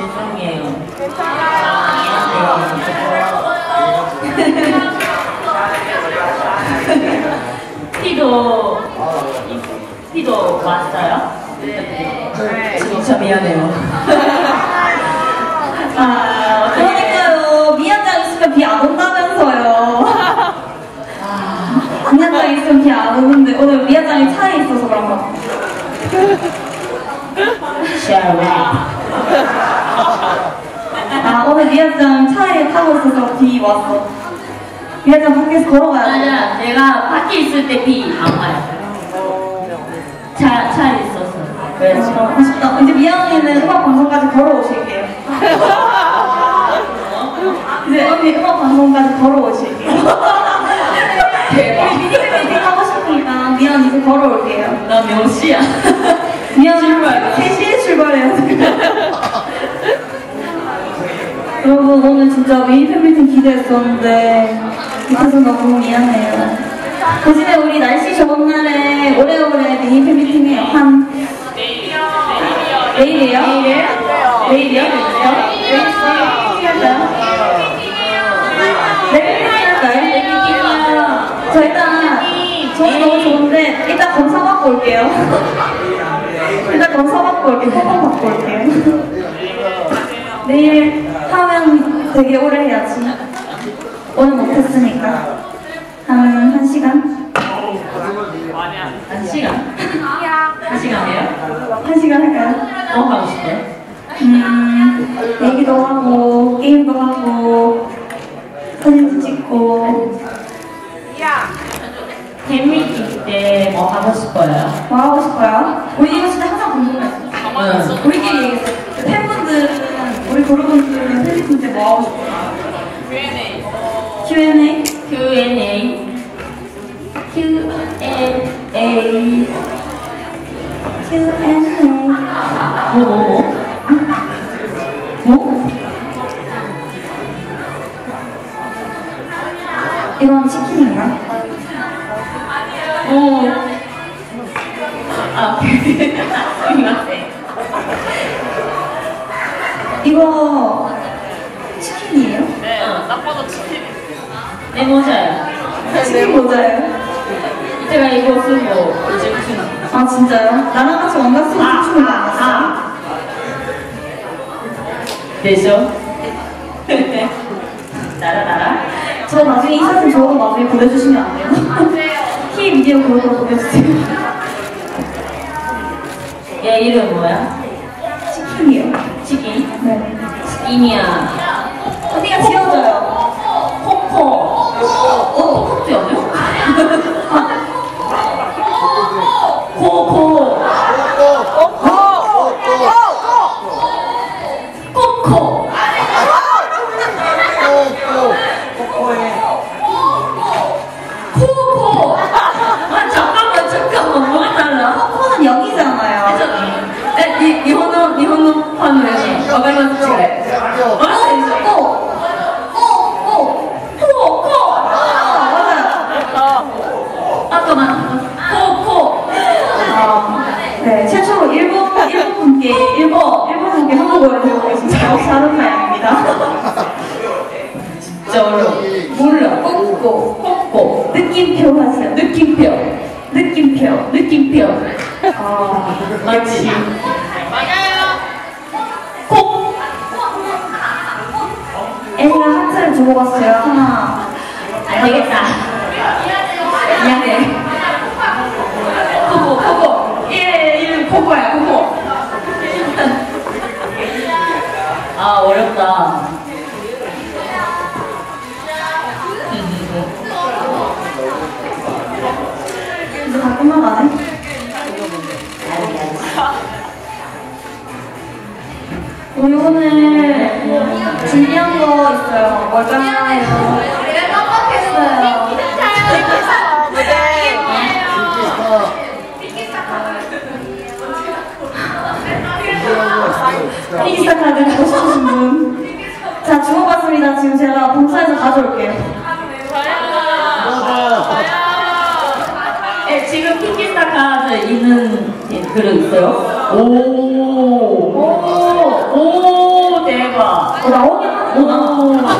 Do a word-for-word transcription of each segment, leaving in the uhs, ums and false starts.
죄송해요. 티도 티도 왔어요? 네. 진짜 미안해요. 아, 그러니까요. 미안장 있으면 비 안 온다면서요. 아, 미안장 있으면 비 안 오는데 오늘 미안장이 차에 있어서 그런가. 아, 오늘 미안장 차에 타고 있어서 비 왔어. 미안장 밖에서 걸어가야 돼. 맞아, 내가 밖에 있을 때 비 안 와요. 차, 차에 있어서. 그래서. 어, 아쉽다. 이제 미안이는 음악 방송까지 걸어오실게요. 이제 언니 음악 방송까지 걸어오실게요. 대박. 우리 미니팬 미팅 하고 싶으니까 미안 이제 걸어올게요. 나 몇 시야? 미안 출발. 세 시에 출발해요. 여러분 오늘 진짜 미니팬 미팅 기대했었는데 못해서 너무 미안해요. 대신에 우리 날씨 좋은 날에 오래오래 미니팬 미팅해요. 한 내일이요? 내일이요? 내일이요? 내일이요? 내일 할까요? 내일 할까요? 저 일단 저는 너무 좋은데 일단 검사 받고 올게요. 일단 검사 받고 올게요. 허가 받고 올게요. 내일 하면 되게 오래 해야지. 오늘 못했으니까 한, 한 시간? 한 시간? 한 시간이에요? 한 시간 할까요? 뭐 하고 싶어요? 음, 얘기도 하고 게임도 하고 사진도 찍고. 팬미팅 때 뭐 하고 싶어요? 뭐 하고 싶어요? 우리 이거 진짜 항상 궁금했어. 응. 우리끼리 얘기했어. 팬분들은 우리 그룹분들은 팬미팅 때 뭐 하고 싶어요? 큐 앤 에이 큐 앤 에이 큐 앤 에이 큐 앤 에이 뭐 뭐 뭐? 뭐? 이건 치킨인가? 오. 아, 스미마셍. 이거 치킨이에요? 네, 딱 봐도 치킨. 내 모자야. 치킨 모자예요? 제가 이거 쓰고 지금 쓰는. 아 진짜요? 나랑 같이 원가스 춤추는 거 아니었어요? 되죠? 나라나라. 저 나중에 이 사진 저도 나중에 보내주시면 안 돼요? 키 비디오 그룹으로 보내주세요. 얘 이름 뭐야? 치킨이요. 치킨? 네. 치킨이야. 언니가 지어줘요. 코코. 어, 코코도 아니야? 코코. 코코. 코코. 아 잠깐만 잠깐만 뭐가 달라? 코코는 여기잖아요. え、に日本の日本のファンのやつわかります違い。あれコココココ맞아요. 잠깐만. 코코. 아, 네, 최초로 일본 일본 분께 일본 일본 분께 한국어를 배우고 계신 사는 사람입니다. 진짜 어려워. 몰라. 코코. 코코. 느낌표 하세요. 느낌표. 느낌표. 느낌표. 아, 맞지? 맞아요. 콕. 애가 하트를 주고 갔어요. 하나. 안 되겠다. 미안해. 코코, 코코. 얘 이름 코코야, 코코. 아, 어렵다. 이제 다 끝나가네. 우리 오늘 준비한 거 있어요. 뭘까요? 우리가 깜빡했어요. 피기스타 카드 갖고 싶으신 분. 자, 주워봤습니다. 지금 제가 본사에서 가져올게요. 네, 지금 피키스타 카드 있는 그릇 있어요? 오, 오, 오, 어, 나오긴 하구나.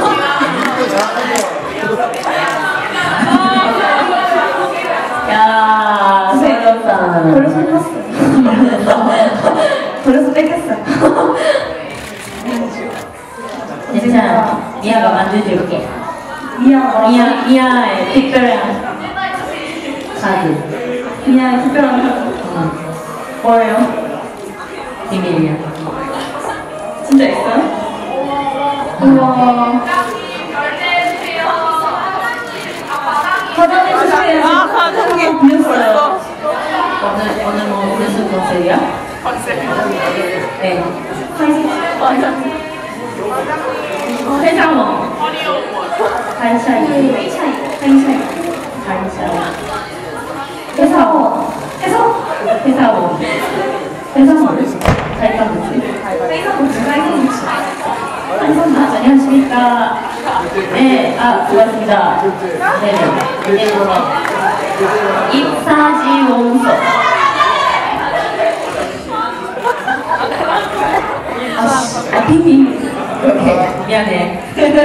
야, 세렸다. 벌써 샀어요. 벌써 뺏겼어요. 괜찮아. 미아가 만들어줄게. 미아, 미아, 미아의 특별한 카드. 미아의 특별한 카드. 응. 뭐예요? 비밀이야. 진짜 있어요? 우와. 과장님 주세요. 아, 과장님. 빌렸어요. 오늘, 오늘 뭐 무슨 컨셉이야? 네. 회사원. 간샤이. 회차이. 간샤이. 간샤이. 회사원. 회사원. 회사원. 회사원. 갈까무치. 회사원. 회사원. 아, 안녕하십니까. 네, 아, 고맙습니다. 네네. 네. 입사지원서. 아, 아, 비밀. 오케이. 미안해.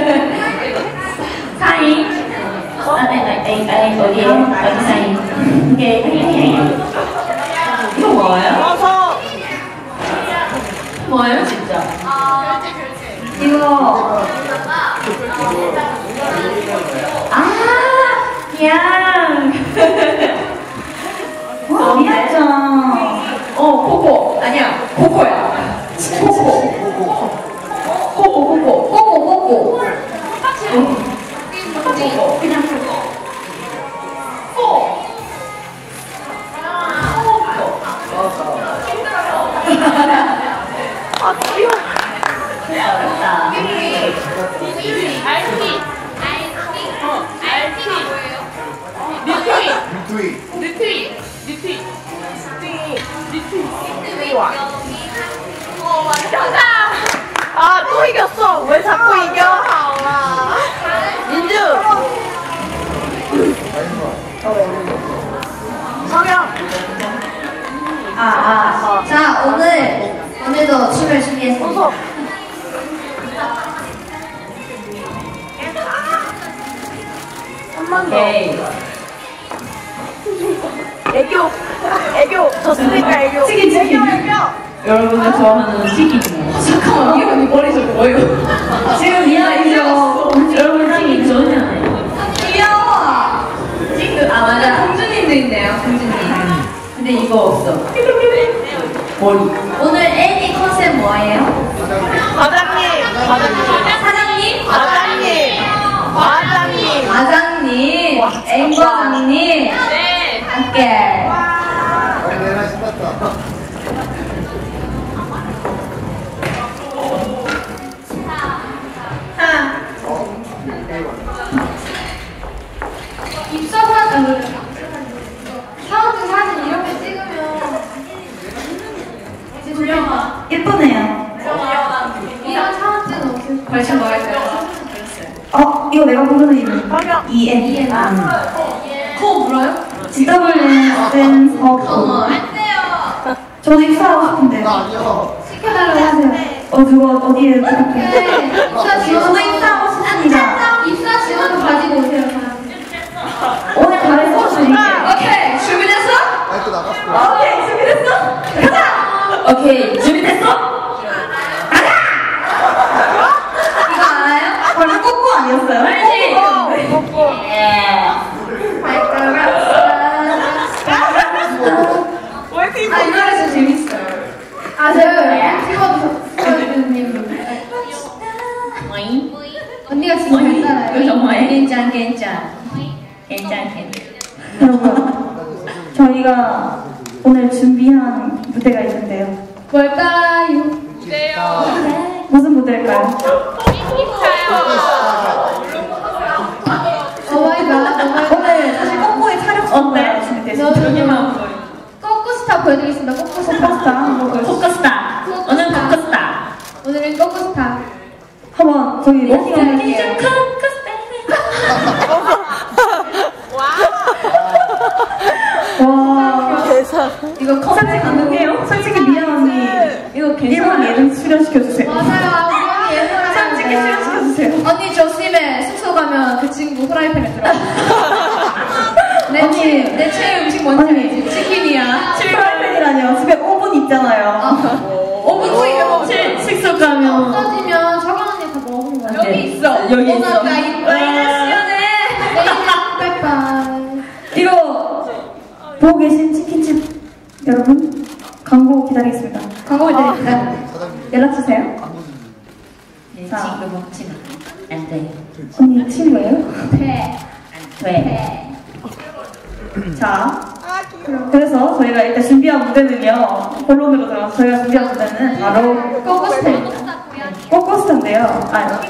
사인. 아, 네, 네, 네, 네, 어디에? 어디 사인? 오케이. 이거 뭐예요? 어서. 뭐예요, 진짜? 이거. 아, 그냥. 와, 미안짱. 어, 코코. 아니야, 코코야. 코코. 코코, 코코. 코코, 코코. 코코. 그냥 코코. 코. 아, 귀여워. 어렵다. 알티. 어, 알티. 뉴트윗. 뉴트윗. 뉴트윗. 뉴트윗. 뉴트윗. 와. 어, 완전다. 아, 또 이겼어. 왜 자꾸 이겨? 하오라. 민주. 성형. 아, 아. 자, 오늘, 오늘도 춤을 준비했습니다. 어서. 한번 더. 오케이. 애교. 애교. 좋습니까, 애교. 치킨, 치킨. 애교, 애교. 여러분들 좋아하는 치킨이에요. 잠깐만, 이 언니 머리 좀 뭐예요? 지금 미안해요. 여러분 치킨 좋잖아요. 귀여워. 치킨, 아, 맞아. 공주님도 있네요, 공주님. 근데 이거 없어. 머리. 오늘 애니 컨셉 뭐예요? 과장님. 과장님. 사장님? 과장님. 과장님. 과장님? 앵과장님? 네. 함께. 내가 신났다. 입사사진, 사원증 사진 이렇게 찍으면 이제 돌려봐. 예쁘네요. 이런 사원증은 없을 거야. 벌써 뭐 할까요? 어, 이거 내가 부르는 이름. 성형. 이엔. 코 물어요? 지더블린 센서브. 어머, 안 돼요. 저도 입사하고 싶은데. 나 아니야. 시켜달라고 하세요. 어, 누가 어디에 부탁해? 네, 입사 지원. 저도 입사하고 싶습니다. 입사 지원도 가지고 오세요. 오늘 가르쳐 드릴게요. 오케이, 준비됐어? 마이크 나갔어. 오케이, 준비됐어? 가자! 오케이, 준비됐어? 이거 알아요? 벌써 꼬꼬 아니었어요? 알지? 꼬꼬. 예. 왜 이렇게 아, 이 노래 진짜 재밌어요. 아, 제가 찍어주님. 뭐잉? 언니가 진짜 잘 따라요. 이거 정말? 괜찮, 괜찮. 괜찮, 괜찮. 여러분, 저희가 오늘 준비한 무대가 있는데요. 뭘까요? 돼요? 무슨 무대일까요? 오마이갓, 오마이갓. 오늘 사실 꼬꼬의 촬영 어때? 준비됐어요. 저기만 보여. 꼬꼬스타 보여드리겠습니다. 꼬꼬스타. 포스터 한번 보여주세요. 포커스타. 오늘 포커스타. 오늘은 꼬꼬스타. 한번 저기 워킹 한번 할게요. 와, 대사. 이거 솔직히 가능해요? 솔직히 미안 언니, 이거 일본 예능 출연시켜주세요. 맞아요. 우리 예술하는 언니 조심해. 숙소 가면 그 친구 프라이팬에 들어. 내, 언니. 최, 내 최애 음식 뭔지 알지? 치킨이야. 프라이팬이라뇨. 집에 오븐 있잖아요. 오 분 후에 먹으면 실- 식소 가면. 없어지면 석연 언니 다 먹은 거야. 여기 있어. 여기 있어. 오나가 이빠이나 시원해. 내일은 빠이빠이. 이거 보고 계신 치킨집 여러분 광고 기다리겠습니다. 광고 기다립니다. 사장님. 연락 주세요. 네, 자. 지금 먹지는 안 돼. 언니 친구예요? 돼. 안 돼. 자, 그래서 저희가 일단 준비한 무대는요. 본론으로 들어가서 저희가 준비한 무대는 바로 꼬꼬스텔. 꼬꼬스타인데요. 아,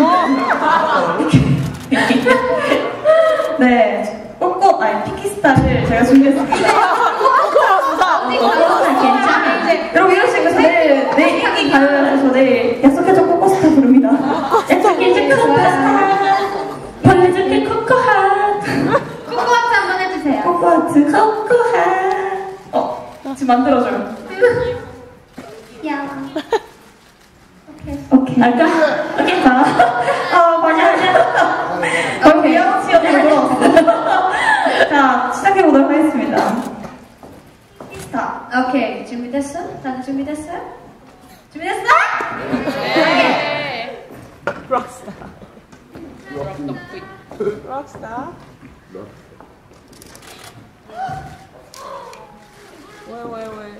피키스타. 네, 꼬꼬 아니 피키스타를 제가 준비했습니다. 꼬꼬스타 괜찮아. 여러분 이런 식으로 저 내일 내일 인기 가요에서 저 내일 약속해줘 꼬꼬스타 부릅니다. 약속해줘 꼬꼬스타. 벌레줄게 코코핫. 꼬꼬하트 한번 해주세요. 코코하트 코코핫. 어, 지금 만들어줘요. 야. 오케이. 할까? 오케이. 자, 어, 많이 하자. 거의 미영 씨였다고 돌아왔어. 자, 시작해보도록 하겠습니다. 스타. 오케이. 준비됐어? 다들 준비됐어요? 준비됐어? 네. 록스타. 록스타. 왜, 왜, 왜?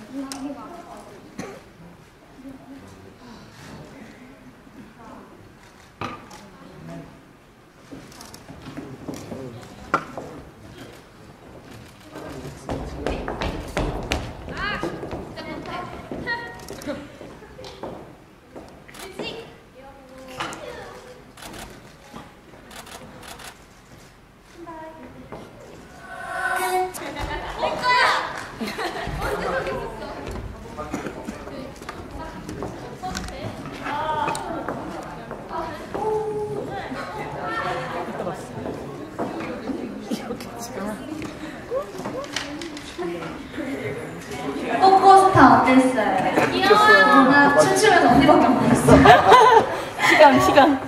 꼬꼬스타 어땠어요? 귀여워요. 나 춤추면서 언니밖에 안 보였어. 시간, 시간.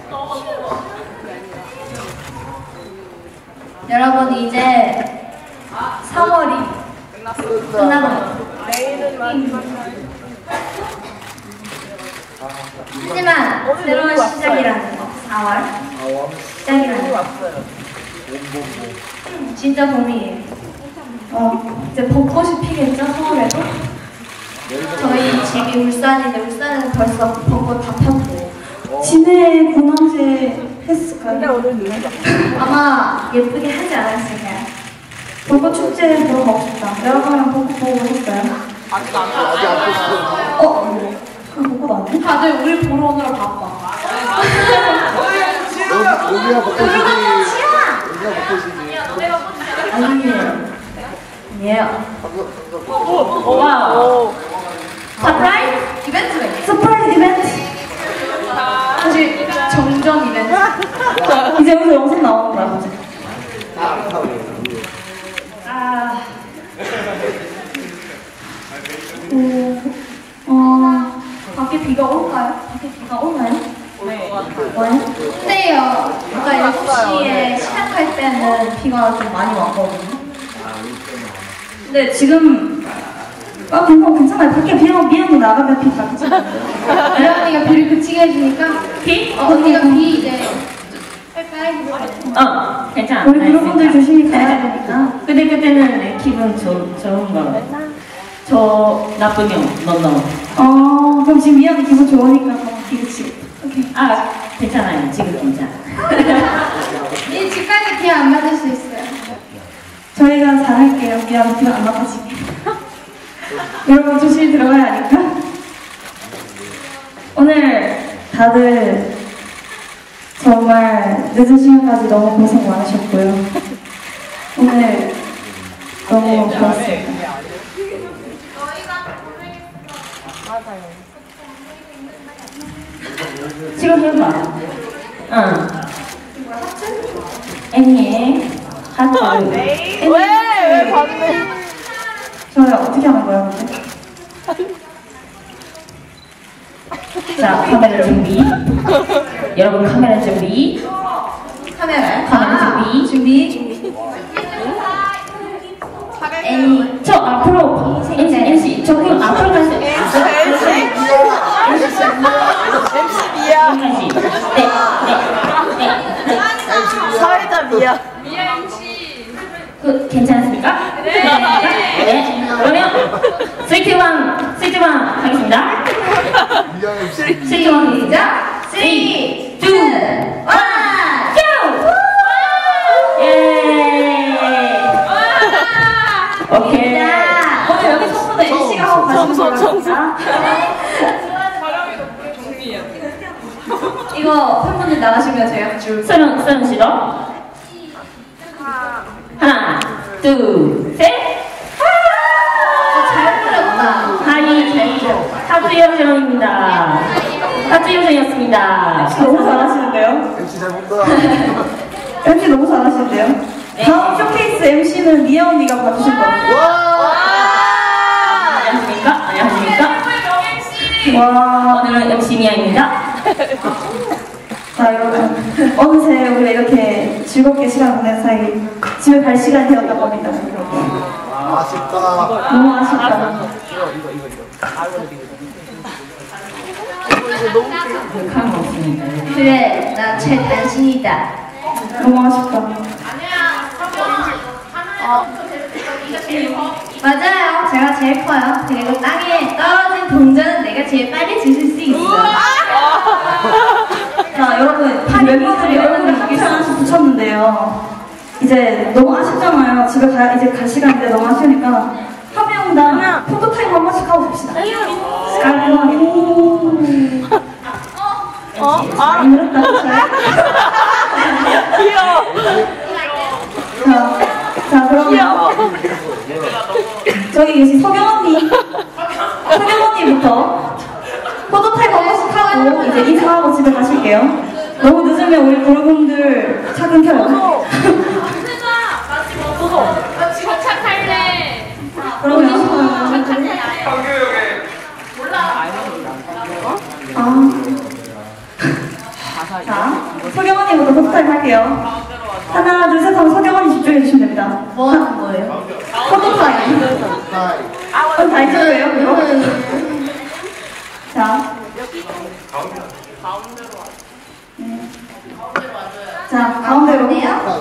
여러분 이제 삼월이 끝나거든요. 내일은 마지막 하지만 새로운 시작이라는 거 사월 시작이라는 거 왔어요. 음, 진짜 봄이에요. 어, 이제 벚꽃이 피겠죠 서울에도? 저희 집이 울산인데 울산에는 벌써 벚꽃 다 폈고 진해 군항제 했을까요? 오늘 눈이 다 아마 예쁘게 하지 않았을까요? 벚꽃 축제 보러 가고 싶다. 여러분랑 벚꽃 보고 했어요? 아직 안 아직 안 떴어. 어? 그럼 벚꽃 안 해? 다들 우리 보러 오느라 바빠. 여기- 여기가 벚꽃이지. 여기가 벚꽃이지. 아니에요. 아니에요. 와우. 서프라이즈 이벤트. 서프라이즈 이벤트! 사실 정전 이벤트. 이제 여기서 영상 나오는 거야, 이제. 아, 오, 어, 밖에 비가 올까요? 밖에 비가 오나요? 네. 뭐야? 근데요, 아까 일곱 시에 시작할 때는 비가 좀 많이 왔거든요. 근데 지금, 아, 괜찮아, 괜찮아요. 밖에 비 오면 미연이 나가면 비 닿지. 언니가 비를 그치게 해주니까 비? 어, 언니가 비 이제 빨리 어, 괜찮아. 우리 여러분들 조심히 가야 되니까. 근데 그때는 내 기분 좋, 좋은 거. 저 나쁘면 너 너. 어, 그럼 지금 미연이 기분 좋으니까 그럼 비 그치고. 오케이. 아, 괜찮아요. 지금 괜찮아. 이 집까지 비 안 맞을 수 있어요. 저희가 잘할게요. 미안, 비가 안 나빠지게. 여러분 조심히 들어가야 하니까. 오늘 다들 정말 늦은 시간까지 너무 고생 많으셨고요. 오늘 너무 좋았습니다. 지금 해봐. 응. 애니 하트. 왜? 왜 봤네? 저희 어떻게 하는 거예요, 근데? 자, 카메라 준비. 여러분 카메라 준비. 카메라. 카메라 준비. 준비. 애니 저 앞으로 엔씨 엔씨 저 그럼 앞으로 가세요. 미야. 엔씨 네네네 사회자 미야. 그 괜찮습니까? 네. 네. 그러면 스위트 원 스위트 원 하겠습니다. 스위트 원 시작. 쓰리, 투, 원, 고! 예. 오케이. 오늘 여기 청소도 엠씨가 하고 가시는 거랍니다. 이거 팬분들 나가시면 제가 줄. 서른 서른 씨도 하나, 둘, 셋. 잘 풀렸다. 하이 하트 요정입니다. 하트 요정이었습니다. 너무 잘하시는데요? 엠씨 잘 본다. 엠씨 너무 잘하시는데요? 다음 쇼케이스 엠씨는 미아 언니가 봐주실 거예요. 와! 안녕하십니까? 안녕하십니까? 와, 오늘은 엠씨 미아입니다. 자 여러분 어느새 우리가 이렇게 즐겁게 시간 보낸 사이 집에 갈 시간이 되었다고 합니다. 아쉽다. 너무 아쉽다. 그런 거 없습니다. 그래, 나 최단신이다. 너무 아쉽다. 맞아요. 제가 제일 커요. 그리고 땅에 떨어진 동전은 내가 제일 빨리 주실 수 있어. 자 여러분 멤버들이 얼굴에 하트 하나씩 붙였는데요. 이제 너무 아쉽잖아요. 집에 가 이제 갈 시간인데 너무 아쉬우니까 한 명당 포토타임 한 번씩 하고 봅시다. 깔끔하게. 어? 아, 많이 늘었다. 귀여워. 자, 자 그러면 저기 계신 서경 언니, 서경 언니부터 포토타임 한 번씩 하고 이제 인사하고 집에 가실게요. 너무 늦으면 우리 골분들 차 끊겨요. 그러면 아, 자, 서경 언니부터 포토타임 할게요. 하나, 둘, 셋 하면 서경 언니 집중해 주시면 됩니다. 뭐 하는 거예요? 포토타임. 그럼 다 이쪽이에요, 그거? 자. 네. 자, 가운데로. 네요?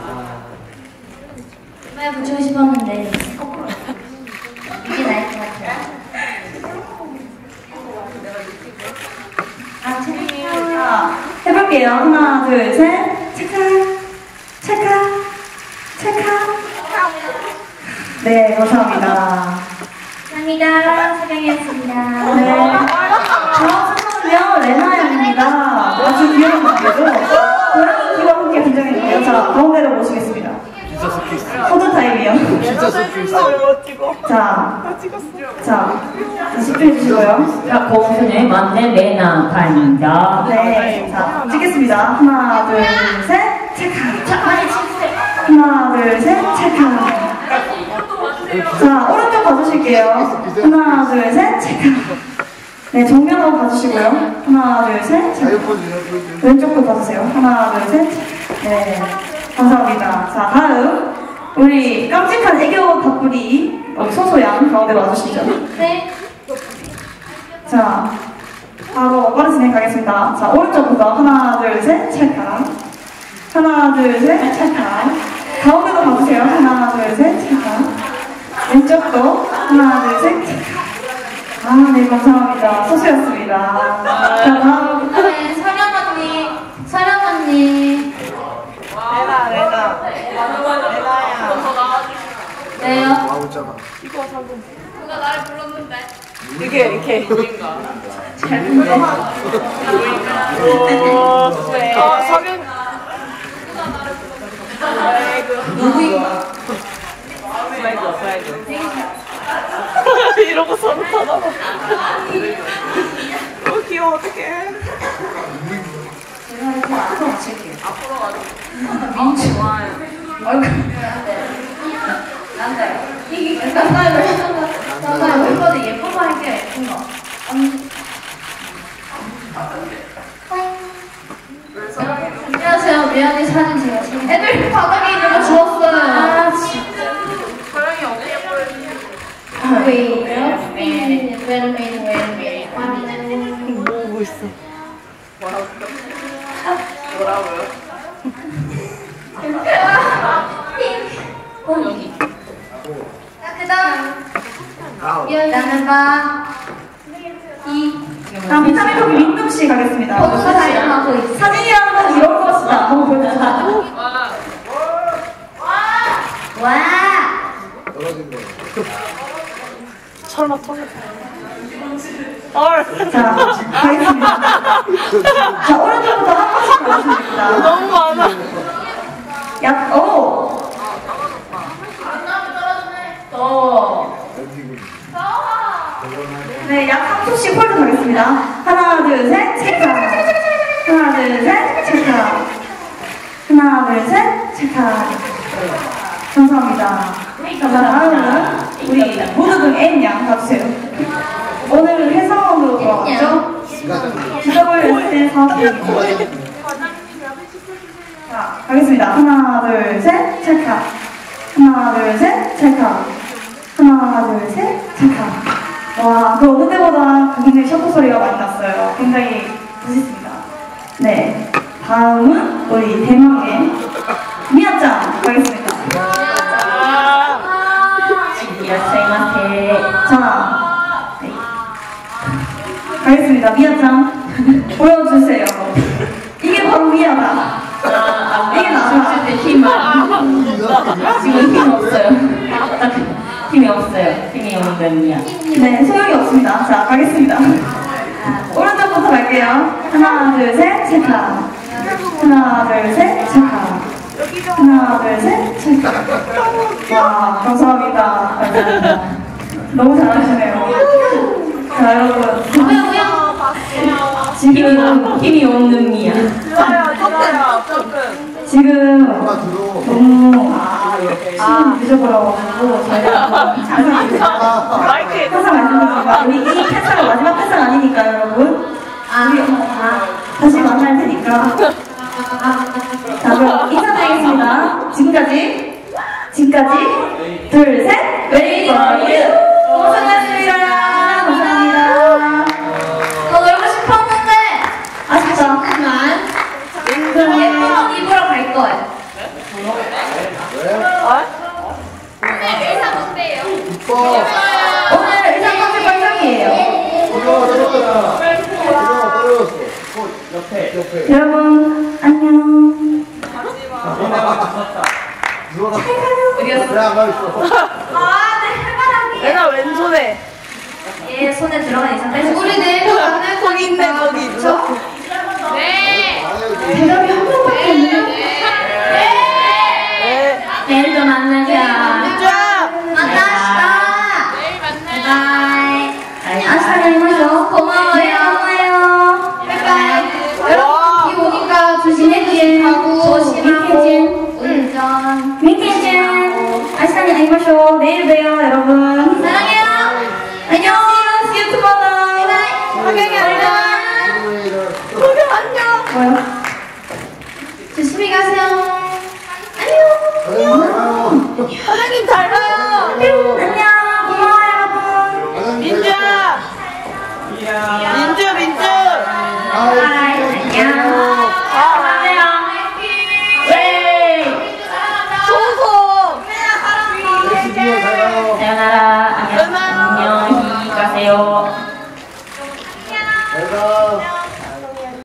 정말 붙이고 싶었는데 이게 나을 것 같아요. 아, 재밌네요. 자, 해볼게요. 하나, 둘, 셋. 체크, 체크, 체크. 네, 감사합니다. 감사합니다. 사랑이었습니다. 네. 다음 순서는요, 레나 양입니다. 아주 귀여운 분이고, 고양이 귀와 함께 등장했는데요. 자, 가운데로 모시겠습니다. 포토타임이요. 진짜 스피스. 자, 자, 자, 집중해 주시고요. 자, 공순의 만렙 레나 타임입니다. 네, 자, 찍겠습니다. 하나, 둘, 셋, 체크. 자, 많이 치세요. 하나, 둘, 셋, 체크. 자, 오른쪽 봐주실게요. 하나, 둘, 셋, 체크. 네, 정면으로 봐주시고요. 하나, 둘, 셋, 체크. 아이폰 이런 왼쪽도 봐주세요. 하나, 둘, 셋. 네, 감사합니다. 자, 다음 우리 깜찍한 애교 닭부리 우리 소소양 가운데 와주시죠. 네. 자, 바로 빠른 진행 가겠습니다. 자, 오른쪽부터 하나, 둘, 셋, 찰칵. 하나, 둘, 셋, 찰칵. 가운데도 봐주세요. 하나, 둘, 셋, 찰칵. 왼쪽도 하나, 둘, 셋, 찰칵. 아, 네, 감사합니다. 소수였습니다. 자, 다음. 네, 서령 언니, 서령 언니. 레나, 레나. 레나야. 네요. 나오잖아. 이게 이렇게. 잘 듣네. 오, 네. 어, 석윤. 누구인가? 슬라이드, 슬라이드. 이러고 서로 쳐다봐. 너무 귀여워, 어떡해. 제가 이렇게 앞으로 맞출게요. 앞으로 가자. 민주. 좋아요. 얼굴. 난다요. 이게 난다요. 난다요. 멤버들 예쁜 거 할게요. 예쁜 거. 언니. 레안이 사진 제가 지금 애들 바닥에 있는 거 주웠어요. 아 진짜. 사랑이 어떻게 보여주냐? Wait, wait, wait, wait, wait, wait. 뭐하고 있어? 뭐라고요? 어, 여기. 자, 그 다음. 나는 봐. 이. 다음 비타민 커피 민둥 씨 가겠습니다. 버스가 사진하고 있어. 사진이라는 건 이런 것이다. 한번 보여주세요. 와! 떨어진 거. 설마 터졌어. 헐. 자, 가겠습니다. 자, 오른쪽부터 한 번씩 가주시면 됩니다. 너무 많아. 약, 오! 어. 던지고 있어. 네, 약 삼 초씩 홀드 가겠습니다. 하나, 둘, 셋, 체크. 하나, 둘, 셋, 체크. 하나, 둘, 셋, 체크. 감사합니다. 자, 다음은 우리 모두등 N양 가주세요. 오늘 회사원으로 돌아왔죠? 지더블유에스의 사업입니다. 자, 가겠습니다. 하나, 둘, 셋, 체크. 하나, 둘, 셋, 체크. 하나, 둘, 셋, 체크. 와, 그 어느 때보다 굉장히 셔터 소리가 많이 났어요. 굉장히 멋있습니다. 네, 다음은 우리 대망의 미아짱 가겠습니다. 이라시마세. 자, 네. 가겠습니다. 미아짱 보여주세요. 이게 바로 미아다. 아, 이게 나다. 춤출 때 힘만. 지금 힘 없어요. 딱 힘이 없어요. 힘이 없는 미야. 네, 소용이 없습니다. 자, 가겠습니다. 오른쪽부터 갈게요. 하나, 둘, 셋, 체크. 하나, 둘, 셋, 체크. 하나, 둘, 셋, 체크. 와, 감사합니다. 감사합니다. 너무 잘하시네요. 자, 여러분. 힘이, 지금, 힘이 없는 미야. 좋아요, 좋아요. 조금. 지금 하나 들어. 너무 시간 늦어버려가지고 저희가 항상 마이크에 항상 말씀드리지만 우리 이 패스가 마지막 패스가 아니니까요, 여러분. 우리 아, 다시 만날 테니까. 자, 그럼 인사드리겠습니다. 지금까지 지금까지 둘, 셋, Wait for you. 고생하셨습니다. 감사합니다. 더 놀고 싶었는데 아쉽다. 잠깐만. 그럼 예쁜 옷 입으러 갈 거예요. 왜? 오늘 의상 어때요? 이뻐. 오늘 의상 컨셉 반짝이에요. 이거 떨어졌다. 이거 떨어졌어. 어, 옆에. 옆에. 여러분 안녕. 누워라. 야, 가 있어. 아, 네, 해바라기. 내가 왼손에. 얘 손에 들어간 이상 빼서 우리 내일 만날 거기 있네, 거기 있죠? 네. 대답이 한 번밖에 없네요. 네. 내일도 만나자. 자, 만나시다. 내일 만나요. 바이바이. 아시타니 마셔. 고마워요. 고마워요. 바이바이. 여러분, 비 오니까 조심하고 조심하고 운전. 미키진. 아시타니 아니마쇼. 내일 봬요, 여러분. 사랑해요. 안녕. See you tomorrow. 하경이 안녕. 안녕. 뭐요? 조심히 가세요. 안녕. 사장님 잘 가요. 안녕. 고마워요, 여러분. 민주야. 민주, 민주. 안녕. 소소. 열심히 잘 가요. 사요나라. 안녕. 안녕히 가세요.